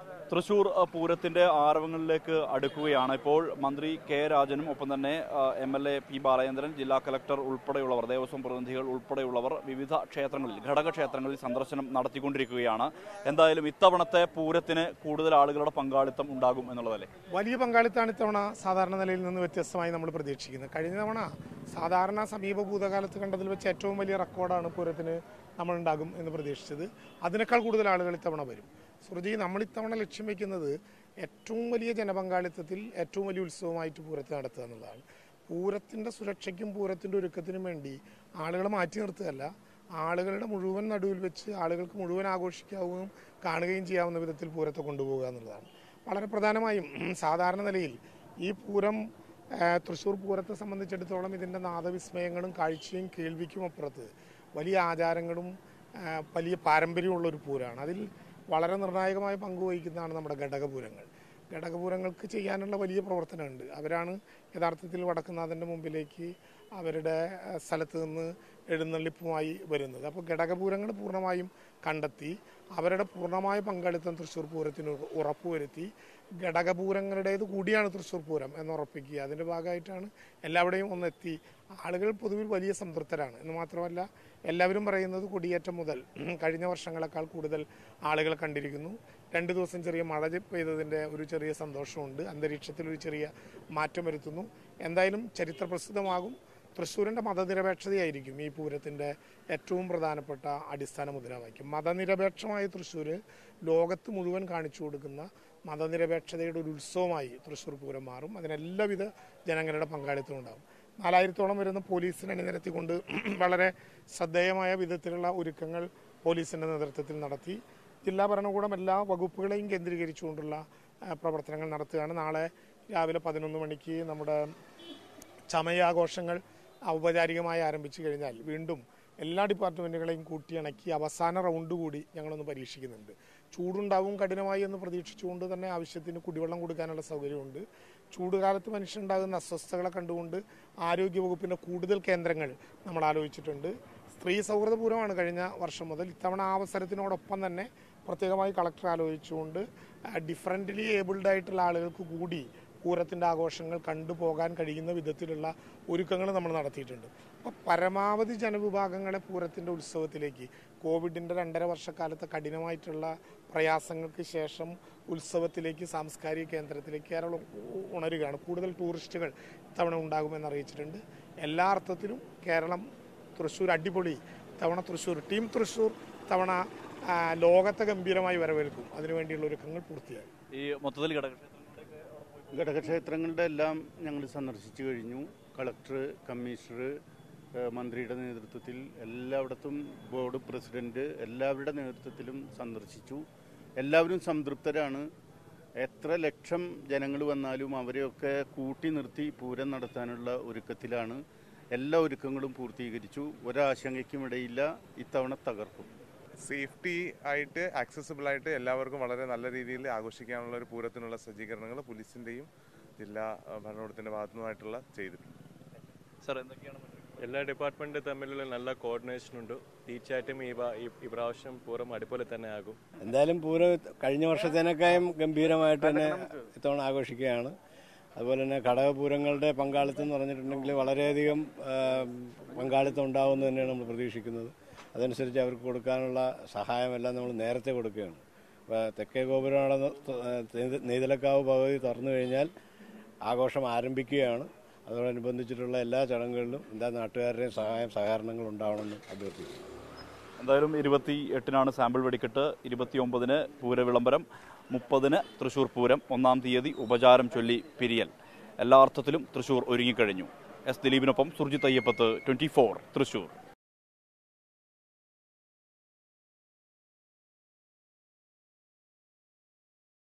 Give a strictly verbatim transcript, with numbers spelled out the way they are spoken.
തൃശൂർ പൂരത്തിന്റെ ആരവങ്ങളിലേക്ക് അടുക്കുകയാണ് ഇപ്പോൾ. മന്ത്രി കെ രാജനും ഒപ്പം തന്നെ M L A P Balachandran, ജില്ലാ കലക്ടർ ഉൾപ്പെടെയുള്ളവർ, ദേവസ്വം പ്രതിനിധികൾ ഉൾപ്പെടെയുള്ളവർ വിവിധ ക്ഷേത്രങ്ങളിൽ, ഘടകക്ഷേത്രങ്ങളിൽ സന്ദർശനം നടത്തിക്കൊണ്ടിരിക്കുകയാണ്. എന്തായാലും ഇത്തവണത്തെ പൂരത്തിന് കൂടുതൽ ആളുകളുടെ പങ്കാളിത്തം ഉണ്ടാകും എന്നുള്ളതല്ലേ? വലിയ പങ്കാളിത്തമാണ് ഇത്തവണ സാധാരണ നിലയിൽ നിന്ന് വ്യത്യസ്തമായി നമ്മൾ പ്രതീക്ഷിക്കുന്നത്. കഴിഞ്ഞ തവണ സാധാരണ സമീപ ഭൂതകാലത്ത് കണ്ടതിൽ വെച്ച് ഏറ്റവും വലിയ റെക്കോർഡാണ് പൂരത്തിന് നമ്മളുണ്ടാകും എന്ന് പ്രതീക്ഷിച്ചത്. അതിനേക്കാൾ കൂടുതൽ ആളുകൾ ഇത്തവണ വരും. സുഹൃജി, നമ്മൾ ഇത്തവണ ലക്ഷ്യം വയ്ക്കുന്നത് ഏറ്റവും വലിയ ജനപങ്കാളിത്തത്തിൽ ഏറ്റവും വലിയ ഉത്സവമായിട്ട് പൂരത്തെ നടത്തുക എന്നുള്ളതാണ്. പൂരത്തിൻ്റെ സുരക്ഷയ്ക്കും പൂരത്തിൻ്റെ ഒരുക്കത്തിനും വേണ്ടി ആളുകളെ മാറ്റി നിർത്തുകയല്ല, ആളുകളുടെ മുഴുവൻ നടുവിൽ വെച്ച് ആളുകൾക്ക് മുഴുവൻ ആഘോഷിക്കാവുകയും കാണുകയും ചെയ്യാവുന്ന വിധത്തിൽ പൂരത്തെ കൊണ്ടുപോകുക എന്നുള്ളതാണ് വളരെ പ്രധാനമായും. സാധാരണ നിലയിൽ ഈ പൂരം, തൃശ്ശൂർ പൂരത്തെ സംബന്ധിച്ചിടത്തോളം ഇതിൻ്റെ നാദവിസ്മയങ്ങളും കാഴ്ചയും കേൾവിക്കും അപ്പുറത്ത് വലിയ ആചാരങ്ങളും വലിയ പാരമ്പര്യമുള്ളൊരു പൂരമാണ്. അതിൽ വളരെ നിർണായകമായ പങ്കുവഹിക്കുന്നതാണ് നമ്മുടെ ഘടകപൂരങ്ങൾ. ഘടകപൂരങ്ങൾക്ക് ചെയ്യാനുള്ള വലിയ പ്രവർത്തനമുണ്ട്. അവരാണ് യഥാർത്ഥത്തിൽ വടക്കുന്നാഥൻ്റെ മുമ്പിലേക്ക് അവരുടെ സ്ഥലത്ത് നിന്ന് എഴുന്നള്ളിപ്പുമായി വരുന്നത്. അപ്പോൾ ഘടകപൂരങ്ങൾ പൂർണ്ണമായും കണ്ടെത്തി അവരുടെ പൂർണ്ണമായ പങ്കാളിത്തം തൃശ്ശൂർ പൂരത്തിന് ഉറപ്പുവരുത്തി ഘടകപൂരങ്ങളുടേത് കൂടിയാണ് തൃശ്ശൂർ പൂരം എന്നുറപ്പിക്കുക. അതിൻ്റെ ഭാഗമായിട്ടാണ് എല്ലാവരുടെയും ഒന്നെത്തി. ആളുകൾ പൊതുവിൽ വലിയ സംതൃപ്തരാണ് എന്ന് മാത്രമല്ല, എല്ലാവരും പറയുന്നത് കൊടിയേറ്റം മുതൽ കഴിഞ്ഞ വർഷങ്ങളെക്കാൾ കൂടുതൽ ആളുകൾ കണ്ടിരിക്കുന്നു. രണ്ട് ദിവസം ചെറിയ മഴ പെയ്തതിൻ്റെ ഒരു ചെറിയ സന്തോഷമുണ്ട്. അന്തരീക്ഷത്തിൽ ഒരു ചെറിയ മാറ്റം വരുത്തുന്നു. എന്തായാലും ചരിത്രപ്രസിദ്ധമാകും. തൃശ്ശൂരിൻ്റെ മതനിരപേക്ഷതയായിരിക്കും ഈ പൂരത്തിൻ്റെ ഏറ്റവും പ്രധാനപ്പെട്ട അടിസ്ഥാന മുദ്രാവാക്യം. മതനിരപേക്ഷമായ തൃശ്ശൂർ ലോകത്ത് മുഴുവൻ കാണിച്ചു കൊടുക്കുന്ന മതനിരപേക്ഷതയുടെ ഒരു ഉത്സവമായി തൃശ്ശൂർ പൂരം മാറും. അതിനെല്ലാവിധ ജനങ്ങളുടെ പങ്കാളിത്തം ഉണ്ടാകും. നാലായിരത്തോളം വരുന്ന പോലീസിനെ അണിനിരത്തിക്കൊണ്ട് വളരെ ശ്രദ്ധേയമായ വിധത്തിലുള്ള ഒരുക്കങ്ങൾ പോലീസിൻ്റെ നേതൃത്വത്തിൽ നടത്തി. ജില്ലാ ഭരണകൂടം എല്ലാ വകുപ്പുകളെയും കേന്ദ്രീകരിച്ചുകൊണ്ടുള്ള പ്രവർത്തനങ്ങൾ നടത്തുകയാണ്. നാളെ രാവിലെ പതിനൊന്ന് മണിക്ക് നമ്മുടെ ചമയാഘോഷങ്ങൾ ഔപചാരികമായി ആരംഭിച്ചു കഴിഞ്ഞാൽ വീണ്ടും എല്ലാ ഡിപ്പാർട്ട്മെൻറ്റുകളെയും കൂട്ടിയിണക്കി അവസാന റൗണ്ട് കൂടി ഞങ്ങളൊന്ന് പരീക്ഷിക്കുന്നുണ്ട്. ചൂടുണ്ടാവും കഠിനമായി എന്ന് പ്രതീക്ഷിച്ചുകൊണ്ട് തന്നെ ആവശ്യത്തിന് കുടിവെള്ളം കൊടുക്കാനുള്ള സൗകര്യമുണ്ട്. ചൂടുകാലത്ത് മനുഷ്യനുണ്ടാകുന്ന അസ്വസ്ഥതകളെ കണ്ടുകൊണ്ട് ആരോഗ്യവകുപ്പിൻ്റെ കൂടുതൽ കേന്ദ്രങ്ങൾ നമ്മൾ ആലോചിച്ചിട്ടുണ്ട്. സ്ത്രീ സൗഹൃദ പൂരമാണ് കഴിഞ്ഞ വർഷം മുതൽ. ഇത്തവണ ആ അവസരത്തിനോടൊപ്പം തന്നെ പ്രത്യേകമായി കളക്ടർ ആലോചിച്ചുകൊണ്ട് ഡിഫറൻ്റ്ലി ഏബിൾഡ് ആയിട്ടുള്ള ആളുകൾക്ക് കൂടി പൂരത്തിൻ്റെ ആഘോഷങ്ങൾ കണ്ടുപോകാൻ കഴിയുന്ന വിധത്തിലുള്ള ഒരുക്കങ്ങൾ നമ്മൾ നടത്തിയിട്ടുണ്ട്. അപ്പോൾ പരമാവധി ജനവിഭാഗങ്ങളെ പൂരത്തിൻ്റെ ഉത്സവത്തിലേക്ക്, കോവിഡിൻ്റെ രണ്ടര വർഷക്കാലത്തെ കഠിനമായിട്ടുള്ള പ്രയാസങ്ങൾക്ക് ശേഷം ഉത്സവത്തിലേക്ക്, സാംസ്കാരിക കേന്ദ്രത്തിലേക്ക് കേരളം ഉണരുകയാണ്. കൂടുതൽ ടൂറിസ്റ്റുകൾ ഇത്തവണ ഉണ്ടാകുമെന്ന് അറിയിച്ചിട്ടുണ്ട്. എല്ലാ അർത്ഥത്തിലും കേരളം, തൃശ്ശൂർ അടിപൊളി. തവണ തൃശ്ശൂർ, ടീം തൃശ്ശൂർ തവണ ലോകത്തെ ഗംഭീരമായി വരവേൽക്കും. അതിനുവേണ്ടിയുള്ള ഒരുക്കങ്ങൾ പൂർത്തിയായി. ഈ മൊത്തത്തിൽ ഘടകക്ഷേത്രങ്ങളുടെ എല്ലാം ഞങ്ങൾ സന്ദർശിച്ചു കഴിഞ്ഞു. കളക്ടർ, കമ്മീഷണർ, മന്ത്രിയുടെ നേതൃത്വത്തിൽ എല്ലായിടത്തും ബോർഡ് പ്രസിഡന്റ് എല്ലാവരുടെ നേതൃത്വത്തിലും സന്ദർശിച്ചു. എല്ലാവരും സംതൃപ്തരാണ്. എത്ര ലക്ഷം ജനങ്ങൾ വന്നാലും അവരെയൊക്കെ കൂട്ടി നിർത്തി പൂരം നടത്താനുള്ള ഒരുക്കത്തിലാണ്. എല്ലാ ഒരുക്കങ്ങളും പൂർത്തീകരിച്ചു. ഒരാശങ്കയ്ക്കും ഇടയില്ല. ഇത്തവണ തകർക്കും. സേഫ്റ്റി ആയിട്ട്, ആക്സസിബിൾ ആയിട്ട് എല്ലാവർക്കും വളരെ നല്ല രീതിയിൽ ആഘോഷിക്കാനുള്ള ഒരു പൂരത്തിനുള്ള സജ്ജീകരണങ്ങൾ പോലീസിൻ്റെയും ജില്ലാ ഭരണകൂടത്തിൻ്റെ ഭാഗത്തുനിന്നുമായിട്ടുള്ള ചെയ്തിട്ടുണ്ട്. സാർ, എന്തൊക്കെയാണ്? എല്ലാ ഡിപ്പാർട്ട്മെൻറ്റ് തമ്മിലുള്ള നല്ല കോർഡിനേഷൻ ഉണ്ട്. തീർച്ചയായിട്ടും ഈ ഈ പ്രാവശ്യം പൂരം അടിപൊളി തന്നെ ആകും. എന്തായാലും പൂരം കഴിഞ്ഞ വർഷത്തേനേക്കായും ഗംഭീരമായിട്ട് തന്നെ ഇത്തവണ ആഘോഷിക്കുകയാണ്. അതുപോലെ തന്നെ ഘടകപൂരങ്ങളുടെ പങ്കാളിത്തം എന്ന് പറഞ്ഞിട്ടുണ്ടെങ്കിൽ വളരെയധികം പങ്കാളിത്തം ഉണ്ടാകുമെന്ന് തന്നെയാണ് നമ്മൾ പ്രതീക്ഷിക്കുന്നത്. അതനുസരിച്ച് അവർക്ക് കൊടുക്കാനുള്ള സഹായമെല്ലാം നമ്മൾ നേരത്തെ കൊടുക്കുകയാണ്. അപ്പോൾ തെക്കേ ഗോപുരം നെയ്തലക്കാവ് ഭഗവതി തുറന്നു കഴിഞ്ഞാൽ ആഘോഷം ആരംഭിക്കുകയാണ്. അതോടനുബന്ധിച്ചിട്ടുള്ള എല്ലാ ചടങ്ങുകളിലും എല്ലാ നാട്ടുകാരുടെയും സഹായം സഹകരണങ്ങൾ ഉണ്ടാവണമെന്ന് അഭ്യർത്ഥിക്കുന്നു. എന്തായാലും ഇരുപത്തി എട്ടിനാണ് സാമ്പിൾ വെടിക്കെട്ട്, ഇരുപത്തി ഒമ്പതിന് പൂരവിളംബരം, മുപ്പതിന് തൃശ്ശൂർ പൂരം, ഒന്നാം തീയതി ഉപചാരം ചൊല്ലി പിരിയൽ. എല്ലാ അർത്ഥത്തിലും തൃശ്ശൂർ ഒരുങ്ങിക്കഴിഞ്ഞു. എസ് ദിലീപിനൊപ്പം സുർജിത് അയ്യപ്പത്ത്, ട്വന്റി ഫോർ തൃശ്ശൂർ.